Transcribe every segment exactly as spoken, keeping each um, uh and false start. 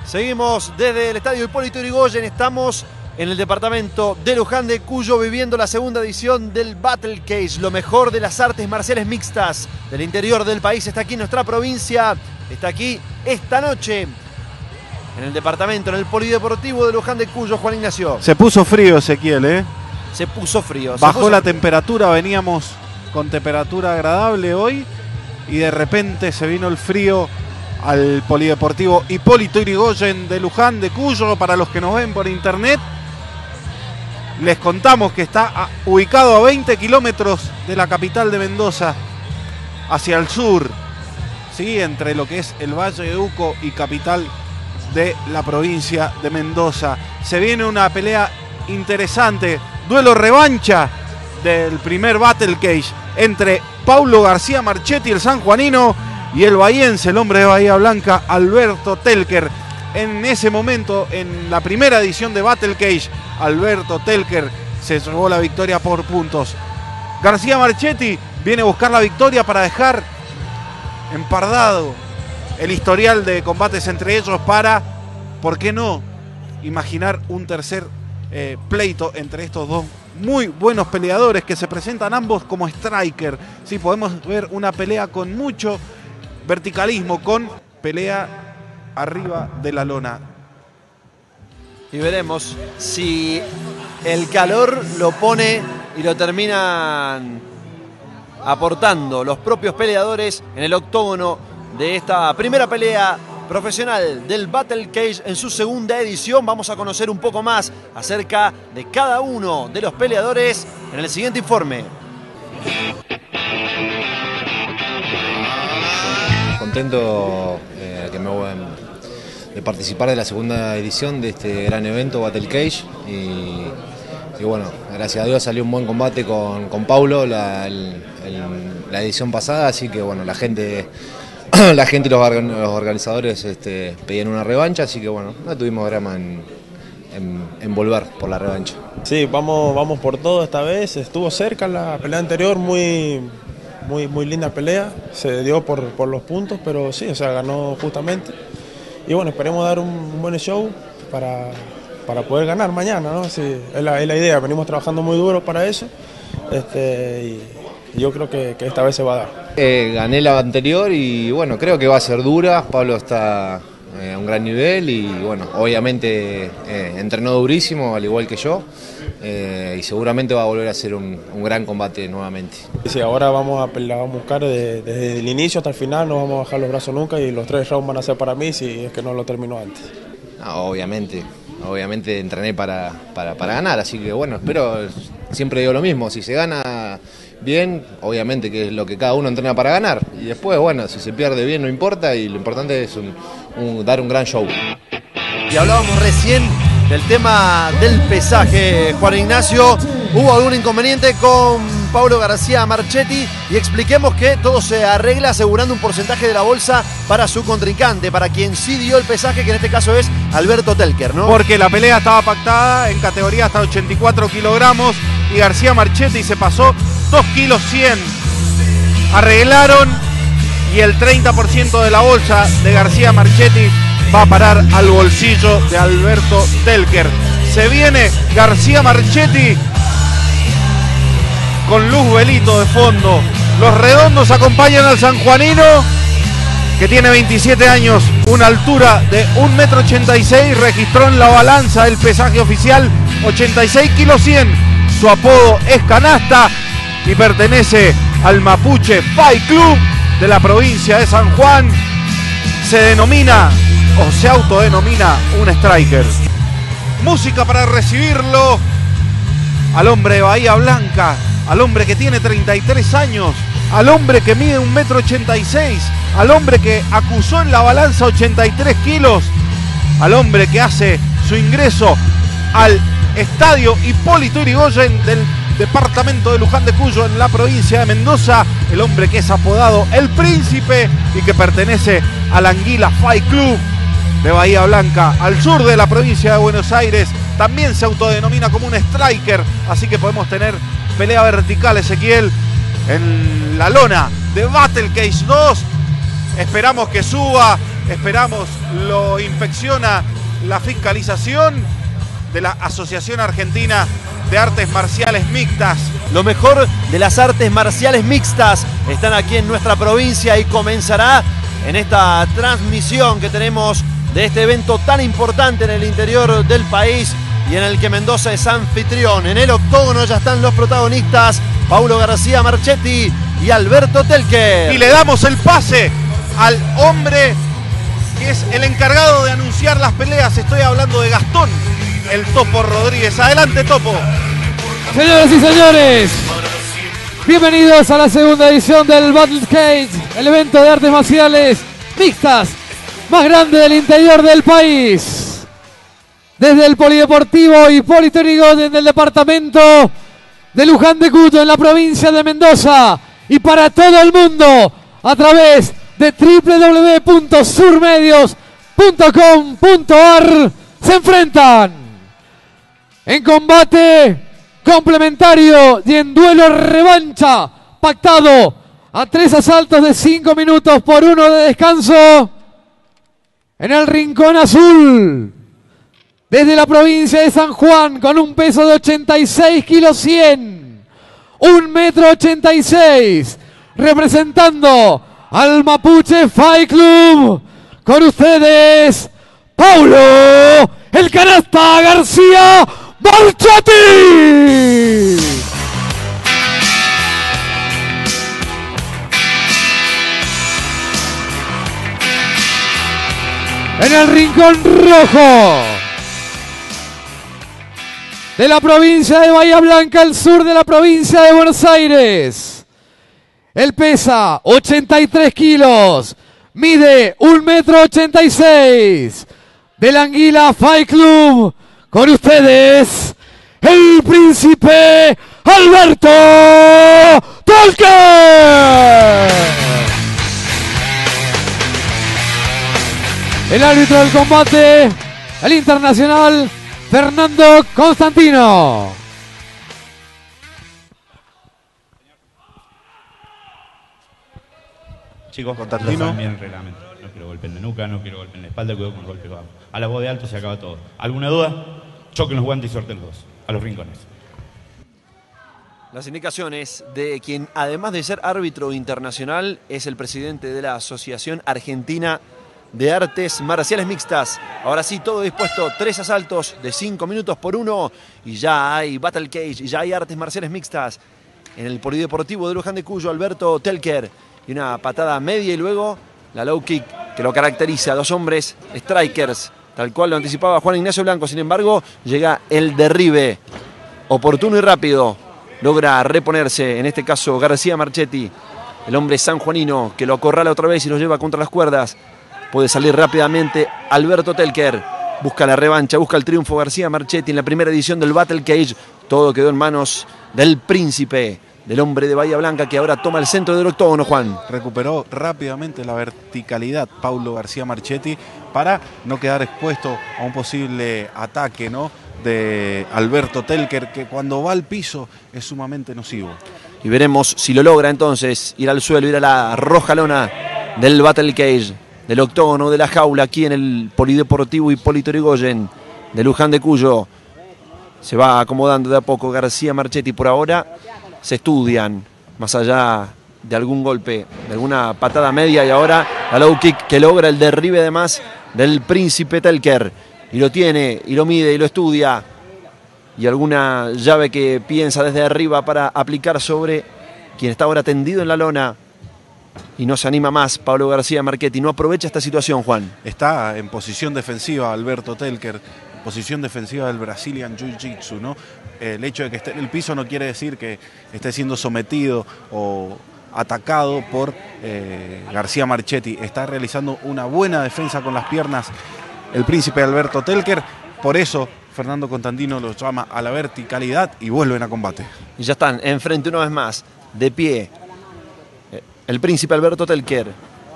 Seguimos desde el estadio Hipólito Yrigoyen, estamos en el departamento de Luján de Cuyo viviendo la segunda edición del Battle Cage, lo mejor de las artes marciales mixtas del interior del país. Está aquí en nuestra provincia, está aquí esta noche en el departamento, en el Polideportivo de Luján de Cuyo. Juan Ignacio. Se puso frío, Ezequiel, ¿eh? Se puso frío. Bajó se puso la frío. temperatura, veníamos con temperatura agradable hoy y de repente se vino el frío al Polideportivo Hipólito Yrigoyen de Luján de Cuyo. Para los que nos ven por internet, les contamos que está ubicado a veinte kilómetros de la capital de Mendoza, hacia el sur, ¿sí? Entre lo que es el Valle de Uco y capital de la provincia de Mendoza. Se viene una pelea interesante, duelo revancha del primer Battle Cage entre Paulo García Marchetti, el sanjuanino, y el bahiense, el hombre de Bahía Blanca, Alberto Telker. En ese momento, en la primera edición de Battle Cage, Alberto Telker se llevó la victoria por puntos. García Marchetti viene a buscar la victoria para dejar empardado el historial de combates entre ellos para, ¿por qué no?, imaginar un tercer eh, pleito entre estos dos muy buenos peleadores que se presentan ambos como striker. Sí, podemos ver una pelea con mucho verticalismo, con pelea arriba de la lona. Y veremos si el calor lo pone y lo terminan aportando los propios peleadores en el octógono de esta primera pelea profesional del Battle Cage en su segunda edición. Vamos a conocer un poco más acerca de cada uno de los peleadores en el siguiente informe. Contento eh, que me, de participar de la segunda edición de este gran evento Battle Cage y, y bueno, gracias a Dios salió un buen combate con, con Paulo la, el, el, la edición pasada, así que bueno, la gente la gente y los, los organizadores este, pedían una revancha, así que bueno, no tuvimos drama en, en, en volver por la revancha. Sí, vamos, vamos por todo esta vez, estuvo cerca la pelea anterior, muy... Muy, muy linda pelea, se dio por, por los puntos, pero sí, o sea, ganó justamente. Y bueno, esperemos dar un, un buen show para, para poder ganar mañana, ¿no? Sí, es la, es la idea, venimos trabajando muy duro para eso, este, y, y yo creo que, que esta vez se va a dar. Eh, gané la anterior y bueno, creo que va a ser dura. Pablo está eh, a un gran nivel y bueno, obviamente eh, entrenó durísimo, al igual que yo. Eh, y seguramente va a volver a ser un, un gran combate nuevamente. Sí, ahora vamos a, la vamos a buscar desde, desde el inicio hasta el final, no vamos a bajar los brazos nunca y los tres rounds van a ser para mí si es que no lo termino antes. No, obviamente, obviamente entrené para, para, para ganar, así que bueno, espero, siempre digo lo mismo, si se gana bien, obviamente que es lo que cada uno entrena para ganar, y después bueno, si se pierde bien no importa y lo importante es un, un, dar un gran show. Y hablábamos recién del tema del pesaje, Juan Ignacio. Hubo algún inconveniente con Paulo García Marchetti y expliquemos que todo se arregla asegurando un porcentaje de la bolsa para su contrincante, para quien sí dio el pesaje, que en este caso es Alberto Telker, ¿no? Porque la pelea estaba pactada en categoría hasta ochenta y cuatro kilogramos y García Marchetti se pasó dos kilos cien. Arreglaron y el treinta por ciento de la bolsa de García Marchetti va a parar al bolsillo de Alberto Telker. Se viene García Marchetti con Luz Velito de fondo. Los redondos acompañan al sanjuanino, que tiene veintisiete años, una altura de un metro ochenta y seis, registró en la balanza el pesaje oficial ochenta y seis kilos cien. Su apodo es Canasta y pertenece al Mapuche Fight Club de la provincia de San Juan. Se denomina o se autodenomina un striker. Música para recibirlo al hombre de Bahía Blanca, al hombre que tiene treinta y tres años, al hombre que mide un metro ochenta y seis, al hombre que acusó en la balanza ochenta y tres kilos, al hombre que hace su ingreso al estadio Hipólito Yrigoyen del departamento de Luján de Cuyo en la provincia de Mendoza, el hombre que es apodado El Príncipe y que pertenece al Anguila Fight Club de Bahía Blanca, al sur de la provincia de Buenos Aires. También se autodenomina como un striker, así que podemos tener pelea vertical, Ezequiel, en la lona de Battle Cage dos. Esperamos que suba esperamos lo inspecciona la fiscalización de la Asociación Argentina de Artes Marciales Mixtas. Lo mejor de las artes marciales mixtas están aquí en nuestra provincia y comenzará en esta transmisión que tenemos de este evento tan importante en el interior del país y en el que Mendoza es anfitrión. En el octógono ya están los protagonistas, Paulo García Marchetti y Alberto Telker. Y le damos el pase al hombre que es el encargado de anunciar las peleas. Estoy hablando de Gastón, el Topo Rodríguez. Adelante, Topo. Señoras y señores, bienvenidos a la segunda edición del Battle Cage, el evento de artes marciales mixtas más grande del interior del país. Desde el Polideportivo Hipólito Yrigoyen del departamento de Luján de Cuyo, en la provincia de Mendoza, y para todo el mundo a través de doble u doble u doble u punto surmedios punto com punto ar, se enfrentan en combate complementario y en duelo revancha pactado a tres asaltos de cinco minutos por uno de descanso. En el rincón azul, desde la provincia de San Juan, con un peso de ochenta y seis kilos cien, un metro ochenta y seis, representando al Mapuche Fight Club, con ustedes, Paulo el Canasta García Marchetti. En el rincón rojo, de la provincia de Bahía Blanca, al sur de la provincia de Buenos Aires, él pesa ochenta y tres kilos, mide un metro ochenta y seis, del Anguila Fight Club, con ustedes, el príncipe Alberto Telker. El árbitro del combate, el internacional Fernando Constantino. Chicos, Constantino. lo saben bien el reglamento. No quiero golpe en la nuca, no quiero golpe en la espalda, cuidado con el golpe bajo. A la voz de alto se acaba todo. ¿Alguna duda? Choquen los guantes y suelten los dos. A los rincones. Las indicaciones de quien, además de ser árbitro internacional, es el presidente de la Asociación Argentina de Artes Marciales Mixtas. Ahora sí, todo dispuesto, tres asaltos de cinco minutos por uno y ya hay Battle Cage y ya hay artes marciales mixtas en el Polideportivo de Luján de Cuyo. Alberto Telker y una patada media y luego la low kick que lo caracteriza. Dos hombres strikers, tal cual lo anticipaba Juan Ignacio Blanco. Sin embargo, llega el derribe oportuno y rápido. Logra reponerse, en este caso García Marchetti, el hombre sanjuanino que lo acorrala otra vez y lo lleva contra las cuerdas. Puede salir rápidamente Alberto Telker. Busca la revancha, busca el triunfo García Marchetti en la primera edición del Battle Cage. Todo quedó en manos del príncipe, del hombre de Bahía Blanca, que ahora toma el centro del octógono, Juan. Recuperó rápidamente la verticalidad Paulo García Marchetti para no quedar expuesto a un posible ataque, ¿no?, de Alberto Telker, que cuando va al piso es sumamente nocivo. Y veremos si lo logra entonces ir al suelo, ir a la roja lona del Battle Cage, del octógono de la jaula, aquí en el Polideportivo Hipólito Yrigoyen de Luján de Cuyo. Se va acomodando de a poco García Marchetti. Por ahora se estudian, más allá de algún golpe, de alguna patada media, y ahora la low kick que logra el derribe además del príncipe Telker. Y lo tiene, y lo mide, y lo estudia. Y alguna llave que piensa desde arriba para aplicar sobre quien está ahora tendido en la lona. Y no se anima más Pablo García Marchetti. No aprovecha esta situación, Juan. Está en posición defensiva Alberto Telker, posición defensiva del Brazilian Jiu-Jitsu, ¿no? El hecho de que esté en el piso no quiere decir que esté siendo sometido o atacado por eh, García Marchetti. Está realizando una buena defensa con las piernas el príncipe Alberto Telker. Por eso Fernando Constantino los llama a la verticalidad y vuelven a combate. Y ya están enfrente una vez más, de pie, el príncipe Alberto Telker,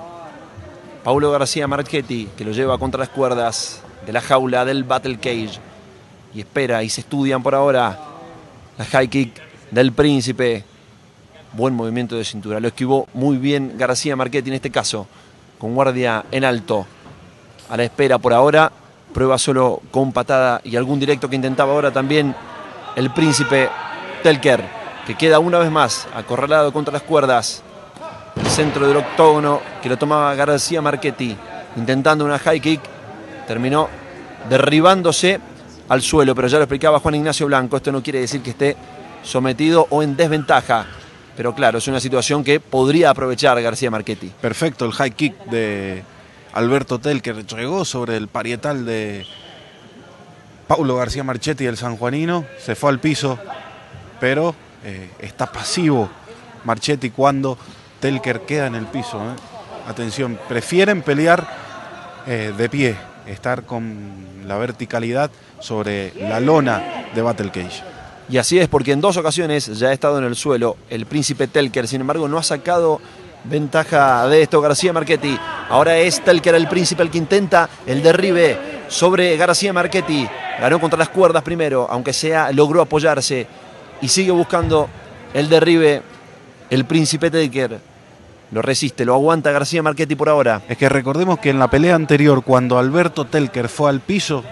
Paulo García Marchetti, que lo lleva contra las cuerdas de la jaula del Battle Cage. Y espera, y se estudian por ahora la high kick del príncipe. Buen movimiento de cintura, lo esquivó muy bien García Marchetti en este caso, con guardia en alto. a la espera por ahora. Prueba solo con patada y algún directo que intentaba ahora también el príncipe Telker, que queda una vez más acorralado contra las cuerdas. El centro del octógono que lo tomaba García Marchetti, intentando una high kick, terminó derribándose al suelo, pero ya lo explicaba Juan Ignacio Blanco, esto no quiere decir que esté sometido o en desventaja, pero claro, es una situación que podría aprovechar García Marchetti. Perfecto el high kick de Alberto Telker, llegó sobre el parietal de Paulo García Marchetti, el sanjuanino, se fue al piso, pero eh, está pasivo Marchetti cuando Telker queda en el piso. ¿eh? Atención, prefieren pelear eh, de pie, estar con la verticalidad sobre la lona de Battle Cage. Y así es, porque en dos ocasiones ya ha estado en el suelo el príncipe Telker, sin embargo no ha sacado ventaja de esto García Marchetti. Ahora es Telker el príncipe el que intenta el derribe sobre García Marchetti. Ganó contra las cuerdas primero, aunque sea, logró apoyarse y sigue buscando el derribe el príncipe Telker. Lo resiste, lo aguanta García Marchetti por ahora. Es que recordemos que en la pelea anterior, cuando Alberto Telker fue al piso,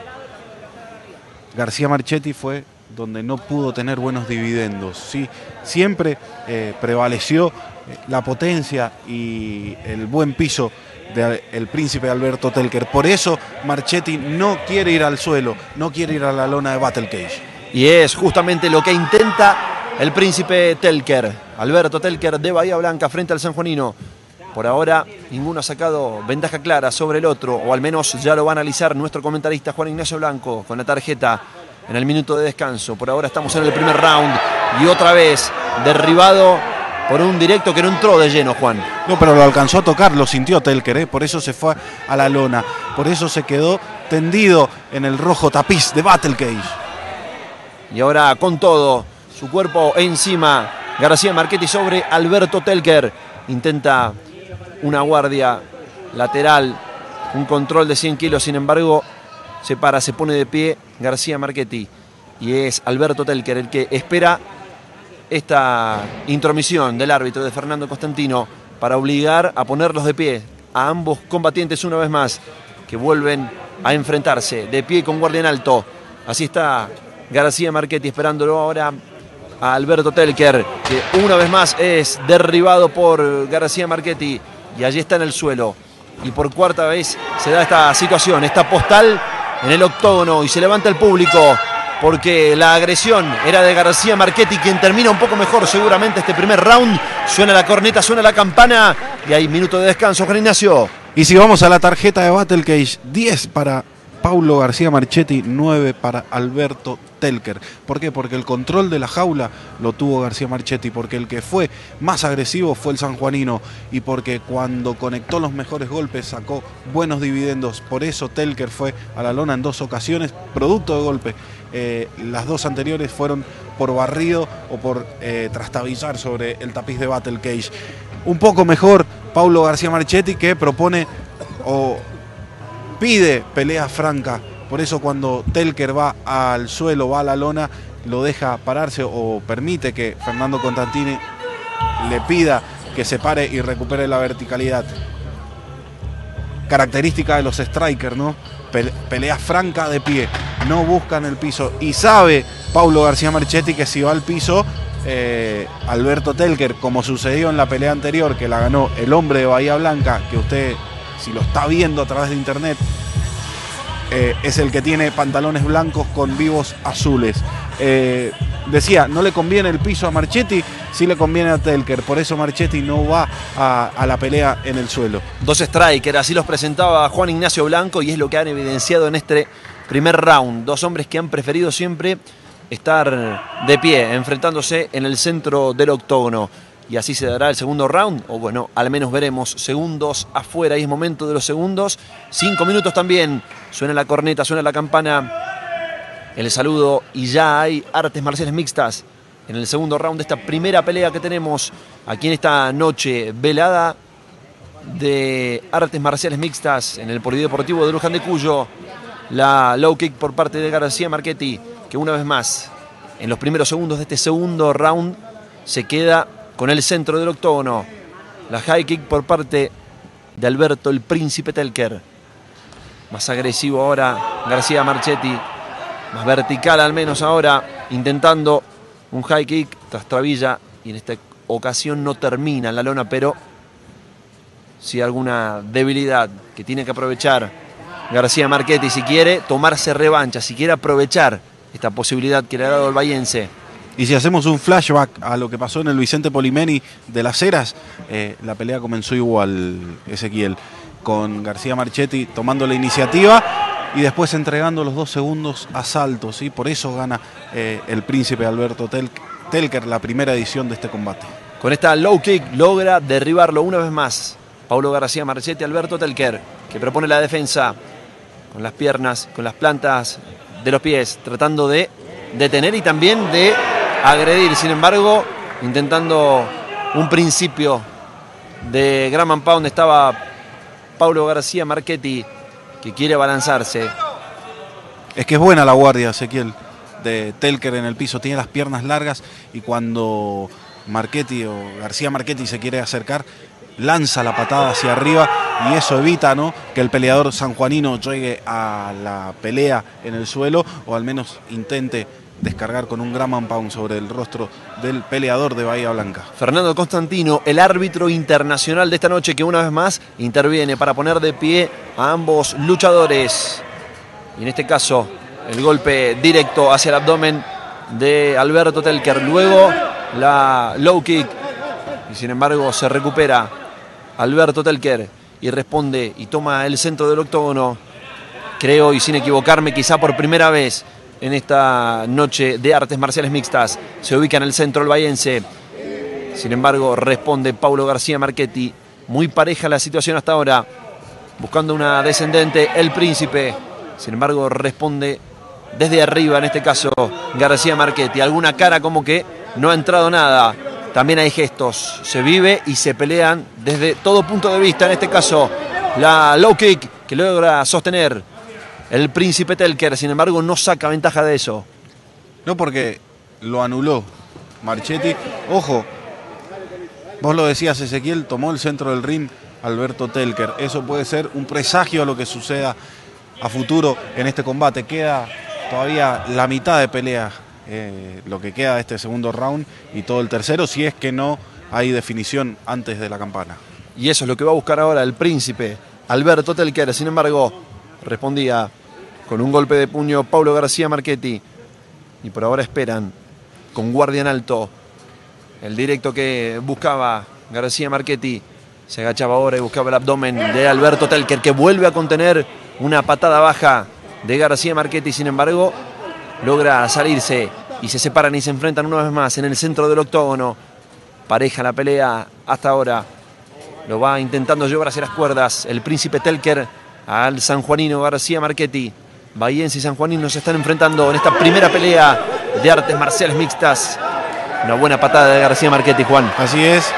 García Marchetti fue donde no pudo tener buenos dividendos. ¿sí? Siempre eh, prevaleció la potencia y el buen piso del príncipe Alberto Telker. Por eso Marchetti no quiere ir al suelo, no quiere ir a la lona de Battle Cage. Y es justamente lo que intenta el príncipe Telker, Alberto Telker de Bahía Blanca frente al sanjuanino. Por ahora ninguno ha sacado ventaja clara sobre el otro, o al menos ya lo va a analizar nuestro comentarista Juan Ignacio Blanco con la tarjeta en el minuto de descanso. Por ahora estamos en el primer round y otra vez derribado por un directo que no entró de lleno, Juan. No, pero lo alcanzó a tocar, lo sintió Telker, ¿eh? Por eso se fue a la lona, por eso se quedó tendido en el rojo tapiz de Battle Cage. Y ahora con todo, su cuerpo encima, García Marchetti sobre Alberto Telker. Intenta una guardia lateral, un control de cien kilos, sin embargo, se para, se pone de pie García Marchetti. Y es Alberto Telker el que espera esta intromisión del árbitro de Fernando Costantino para obligar a ponerlos de pie a ambos combatientes una vez más, que vuelven a enfrentarse de pie con guardia en alto. Así está García Marchetti esperándolo ahora a Alberto Telker, que una vez más es derribado por García Marchetti y allí está en el suelo. Y por cuarta vez se da esta situación, esta postal en el octógono, y se levanta el público porque la agresión era de García Marchetti, quien termina un poco mejor seguramente este primer round. Suena la corneta, suena la campana y hay minuto de descanso, Juan Ignacio. Y si vamos a la tarjeta de Battle Cage, diez para Paulo García Marchetti, nueve para Alberto Telker. ¿Por qué? Porque el control de la jaula lo tuvo García Marchetti, porque el que fue más agresivo fue el sanjuanino y porque cuando conectó los mejores golpes sacó buenos dividendos. Por eso Telker fue a la lona en dos ocasiones, producto de golpe. Eh, las dos anteriores fueron por barrido o por eh, trastabillar sobre el tapiz de Battle Cage. Un poco mejor Paulo García Marchetti, que propone o pide pelea franca. Por eso cuando Telker va al suelo, va a la lona, lo deja pararse o permite que Fernando Costantino le pida que se pare y recupere la verticalidad. Característica de los strikers, ¿no? Pelea franca de pie, no buscan el piso. Y sabe Paulo García Marchetti que si va al piso, eh, Alberto Telker, como sucedió en la pelea anterior, que la ganó el hombre de Bahía Blanca, que usted, si lo está viendo a través de internet, eh, es el que tiene pantalones blancos con vivos azules. Eh, decía, no le conviene el piso a Marchetti, sí le conviene a Telker, por eso Marchetti no va a, a la pelea en el suelo. Dos strikers, así los presentaba Juan Ignacio Blanco, y es lo que han evidenciado en este primer round. Dos hombres que han preferido siempre estar de pie, enfrentándose en el centro del octógono. Y así se dará el segundo round, o bueno, al menos veremos segundos afuera, y es momento de los segundos. Cinco minutos también, suena la corneta, suena la campana, el saludo, y ya hay artes marciales mixtas en el segundo round de esta primera pelea que tenemos aquí en esta noche velada de artes marciales mixtas en el Polideportivo de Luján de Cuyo. La low kick por parte de García Marchetti, que una vez más, en los primeros segundos de este segundo round, se queda con el centro del octógono. La high kick por parte de Alberto el Príncipe Telker. Más agresivo ahora García Marchetti. Más vertical al menos ahora. Intentando un high kick tras trabilla. Y en esta ocasión no termina en la lona, pero sí alguna debilidad que tiene que aprovechar García Marchetti si quiere tomarse revancha, si quiere aprovechar esta posibilidad que le ha dado el bahiense. Y si hacemos un flashback a lo que pasó en el Vicente Polimeni de Las Heras, eh, la pelea comenzó igual, Ezequiel, con García Marchetti tomando la iniciativa y después entregando los dos segundos a Salto, ¿sí? Por eso gana eh, el príncipe Alberto Tel Telker la primera edición de este combate. Con esta low kick logra derribarlo una vez más Paulo García Marchetti, Alberto Telker, que propone la defensa con las piernas, con las plantas de los pies, tratando de detener y también de agredir. Sin embargo, intentando un principio de ground and pound, estaba Paulo García Marchetti, que quiere balanzarse. Es que es buena la guardia, Ezequiel, de Telker en el piso. Tiene las piernas largas y cuando Marchetti o García Marchetti se quiere acercar, lanza la patada hacia arriba y eso evita, ¿no?, que el peleador sanjuanino llegue a la pelea en el suelo o al menos intente descargar con un ground and pound sobre el rostro del peleador de Bahía Blanca. Fernando Constantino, el árbitro internacional de esta noche, que una vez más interviene para poner de pie a ambos luchadores. Y en este caso, el golpe directo hacia el abdomen de Alberto Telker. Luego la low kick. Y sin embargo se recupera Alberto Telker y responde y toma el centro del octógono. Creo, y sin equivocarme, quizá por primera vez en esta noche de artes marciales mixtas, se ubica en el centro el bahiense. Sin embargo, responde Paulo García Marchetti. Muy pareja la situación hasta ahora. Buscando una descendente, el príncipe. Sin embargo, responde desde arriba, en este caso, García Marchetti. Alguna cara como que no ha entrado nada. También hay gestos. Se vive y se pelean desde todo punto de vista. En este caso, la low kick que logra sostener el príncipe Telker. Sin embargo, no saca ventaja de eso. No, porque lo anuló Marchetti. Ojo, vos lo decías, Ezequiel, tomó el centro del ring Alberto Telker. Eso puede ser un presagio a lo que suceda a futuro en este combate. Queda todavía la mitad de pelea, eh, lo que queda de este segundo round y todo el tercero, si es que no hay definición antes de la campana. Y eso es lo que va a buscar ahora el príncipe Alberto Telker. Sin embargo, respondía con un golpe de puño Paulo García Marchetti. Y por ahora esperan con guardia en alto el directo que buscaba García Marchetti. Se agachaba ahora y buscaba el abdomen de Alberto Telker, que vuelve a contener una patada baja de García Marchetti. Sin embargo, logra salirse y se separan y se enfrentan una vez más en el centro del octógono. Pareja la pelea hasta ahora. Lo va intentando llevar hacia las cuerdas el príncipe Telker al sanjuanino García Marchetti. Bahiense y sanjuanino se están enfrentando en esta primera pelea de artes marciales mixtas. Una buena patada de García Marchetti, Juan. Así es.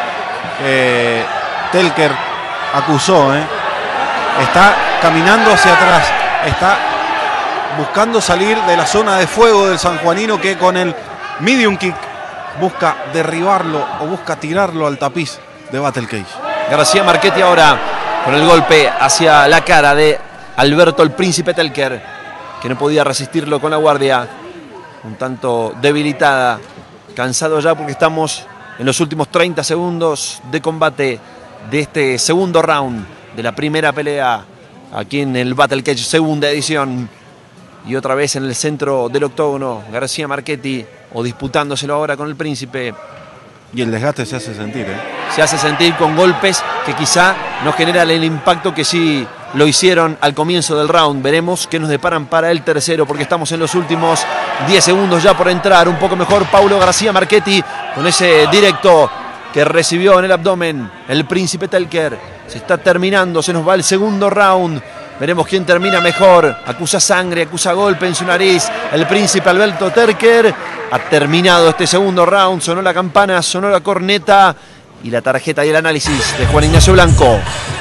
Eh, Telker acusó, ¿eh? Está caminando hacia atrás. Está buscando salir de la zona de fuego del sanjuanino, que con el medium kick busca derribarlo o busca tirarlo al tapiz de Battle Cage. García Marchetti ahora con el golpe hacia la cara de Alberto el príncipe Telker, que no podía resistirlo con la guardia, un tanto debilitada, cansado ya porque estamos en los últimos treinta segundos de combate de este segundo round de la primera pelea aquí en el Battle Cage segunda edición. Y otra vez en el centro del octógono García Marchetti, o disputándoselo ahora con el príncipe. Y el desgaste se hace sentir, ¿eh? Se hace sentir con golpes que quizá no generan el impacto que sí lo hicieron al comienzo del round. Veremos qué nos deparan para el tercero, porque estamos en los últimos diez segundos ya por entrar. Un poco mejor Paulo García Marchetti con ese directo que recibió en el abdomen el príncipe Telker. Se está terminando, se nos va el segundo round. Veremos quién termina mejor. Acusa sangre, acusa golpe en su nariz el príncipe Alberto Telker. Ha terminado este segundo round. Sonó la campana, sonó la corneta y la tarjeta y el análisis de Juan Ignacio Blanco.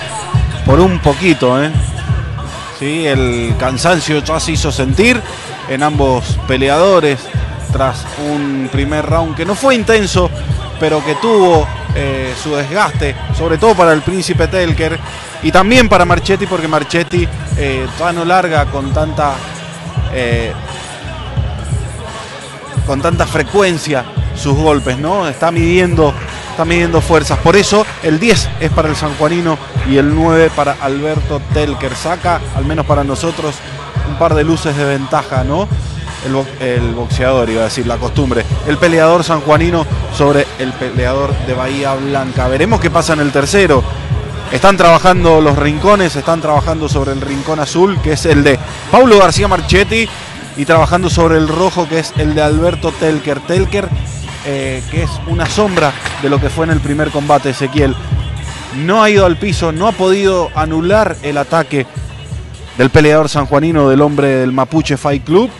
Por un poquito, ¿eh? Sí, el cansancio ya se hizo sentir en ambos peleadores tras un primer round que no fue intenso, pero que tuvo eh, su desgaste, sobre todo para el príncipe Telker y también para Marchetti, porque Marchetti eh, todavía no larga con tanta eh, con tanta frecuencia sus golpes, ¿no? Está midiendo, está midiendo fuerzas. Por eso el diez es para el sanjuanino y el nueve para Alberto Telker. Saca, al menos para nosotros, un par de luces de ventaja, ¿no? El, bo el boxeador, iba a decir, la costumbre. El peleador sanjuanino sobre el peleador de Bahía Blanca. Veremos qué pasa en el tercero. Están trabajando los rincones, están trabajando sobre el rincón azul, que es el de Paulo García Marchetti, y trabajando sobre el rojo, que es el de Alberto Telker. Telker, eh, que es una sombra de lo que fue en el primer combate, Ezequiel. No ha ido al piso, no ha podido anular el ataque del peleador sanjuanino, del hombre del Mapuche Fight Club.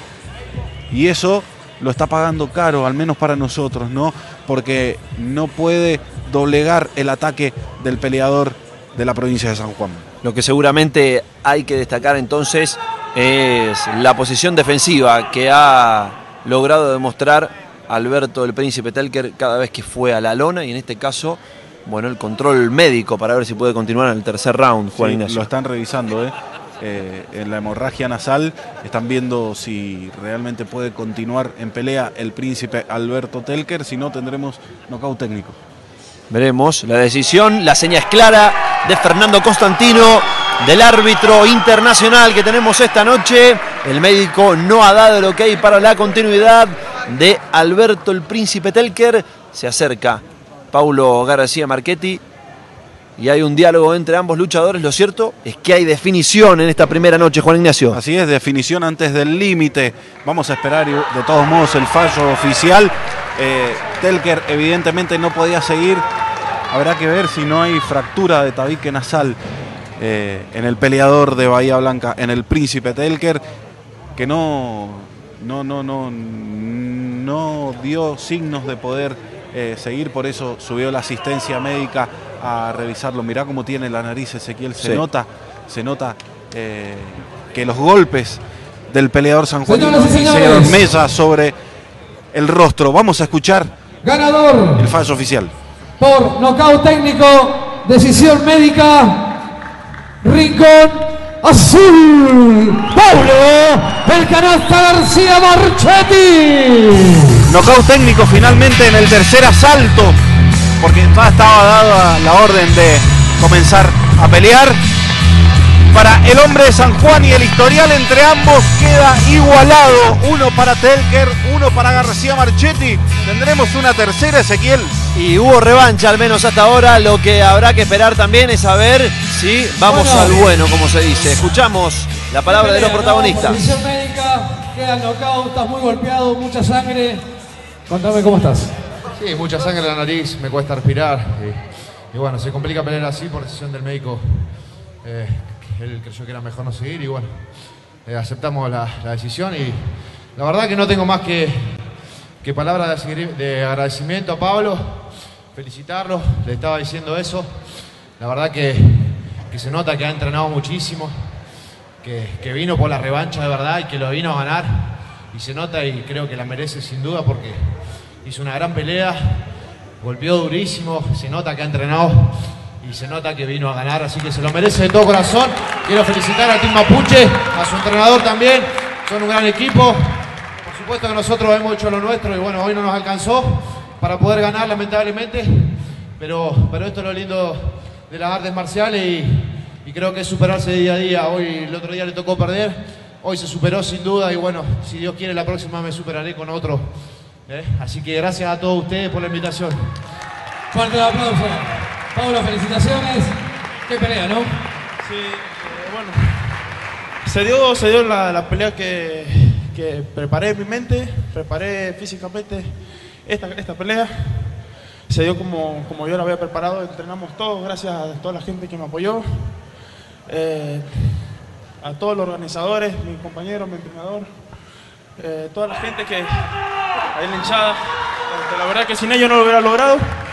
Y eso lo está pagando caro, al menos para nosotros, ¿no? Porque no puede doblegar el ataque del peleador de la provincia de San Juan. Lo que seguramente hay que destacar entonces es la posición defensiva que ha logrado demostrar Alberto el Príncipe Telker cada vez que fue a la lona, y en este caso, bueno, el control médico para ver si puede continuar en el tercer round, Juan Sí, Ignacio. lo están revisando, ¿eh? Eh, en la hemorragia nasal, están viendo si realmente puede continuar en pelea el Príncipe Alberto Telker. Si no, tendremos nocaut técnico. Veremos la decisión, la seña es clara de Fernando Constantino, del árbitro internacional que tenemos esta noche. El médico no ha dado el ok para la continuidad de Alberto el Príncipe Telker. Se acerca Paulo García Marchetti y hay un diálogo entre ambos luchadores. Lo cierto es que hay definición en esta primera noche, Juan Ignacio. Así es, definición antes del límite. Vamos a esperar de todos modos el fallo oficial. Eh, Telker evidentemente no podía seguir. Habrá que ver si no hay fractura de tabique nasal eh, en el peleador de Bahía Blanca, en el Príncipe Telker, que no, no, no, no, no dio signos de poder eh, seguir. Por eso subió la asistencia médica a revisarlo. Mirá cómo tiene la nariz, Ezequiel. Se sí. nota, se nota eh, que los golpes del peleador sanjuanino hicieron mesa sobre el rostro. Vamos a escuchar ganador el fallo oficial. Por nocaut técnico, decisión médica, rincón azul, Paulo el Canasta García Marchetti. Nocaut técnico finalmente en el tercer asalto, porque ya estaba dada la orden de comenzar a pelear. Para el hombre de San Juan, y el historial entre ambos queda igualado. Uno para Telker, uno para García Marchetti. Tendremos una tercera, Ezequiel. Y hubo revancha, al menos hasta ahora. Lo que habrá que esperar también es saber si vamos bueno, al bueno, como se dice. Escuchamos la palabra de los protagonistas. Decisión médica, queda el nocaut, estás muy golpeado, mucha sangre. Contame cómo estás. Sí, mucha sangre en la nariz, me cuesta respirar. Y, y bueno, se complica pelear así por decisión del médico. Eh, él creyó que era mejor no seguir y bueno, eh, aceptamos la, la decisión. Y la verdad que no tengo más que, que palabras de, de agradecimiento a Pablo, felicitarlo, le estaba diciendo eso. La verdad que, que se nota que ha entrenado muchísimo, que, que vino por la revancha de verdad y que lo vino a ganar. Y se nota, y creo que la merece sin duda, porque hizo una gran pelea, golpeó durísimo, se nota que ha entrenado y se nota que vino a ganar, así que se lo merece de todo corazón. Quiero felicitar al Team Mapuche, a su entrenador también, son un gran equipo. Por supuesto que nosotros hemos hecho lo nuestro y bueno, hoy no nos alcanzó para poder ganar lamentablemente, pero, pero esto es lo lindo de las artes marciales y, y creo que es superarse día a día. Hoy, el otro día le tocó perder, hoy se superó sin duda y bueno, si Dios quiere la próxima me superaré con otro. ¿eh? Así que gracias a todos ustedes por la invitación. Fuerte el aplauso. Pablo, felicitaciones. Qué pelea, ¿no? Sí, eh, bueno, se dio, se dio la, la pelea que, que preparé en mi mente, preparé físicamente esta, esta pelea. Se dio como, como yo la había preparado, entrenamos todos, gracias a toda la gente que me apoyó, eh, a todos los organizadores, mi compañero, mi entrenador, eh, toda la gente que, ahí en la hinchada, eh, la verdad que sin ellos no lo hubiera logrado.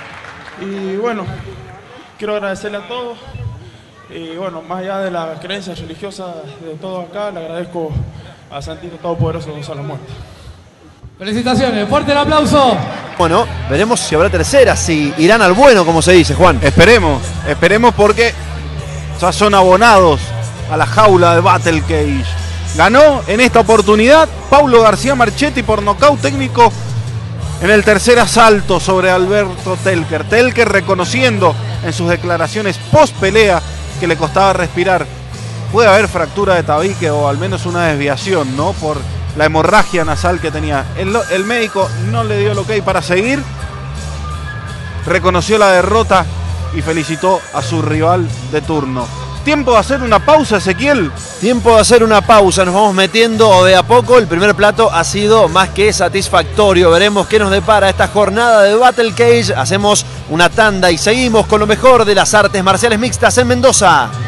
Y bueno, quiero agradecerle a todos y bueno, más allá de la creencia religiosa de todos acá, le agradezco a Santito Todopoderoso Gonzalo Muerte. Felicitaciones, fuerte el aplauso. Bueno, veremos si habrá tercera, si irán al bueno, como se dice, Juan. Esperemos, esperemos porque ya son abonados a la jaula de Battle Cage. Ganó en esta oportunidad Paulo García Marchetti por nocaut técnico en el tercer asalto sobre Alberto Telker. Telker reconociendo en sus declaraciones post pelea que le costaba respirar. Puede haber fractura de tabique o al menos una desviación, ¿no? Por la hemorragia nasal que tenía. El, el médico no le dio el ok para seguir. Reconoció la derrota y felicitó a su rival de turno. Tiempo de hacer una pausa, Ezequiel. Tiempo de hacer una pausa, nos vamos metiendo de a poco. El primer plato ha sido más que satisfactorio. Veremos qué nos depara esta jornada de Battle Cage. Hacemos una tanda y seguimos con lo mejor de las artes marciales mixtas en Mendoza.